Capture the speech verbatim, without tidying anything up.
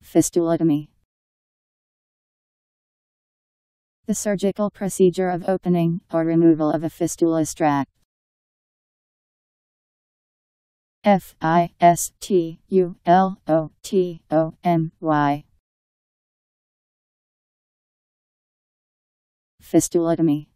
Fistulotomy. The surgical procedure of opening or removal of a fistulous tract. F I S T U L O T O M Y. Fistulotomy.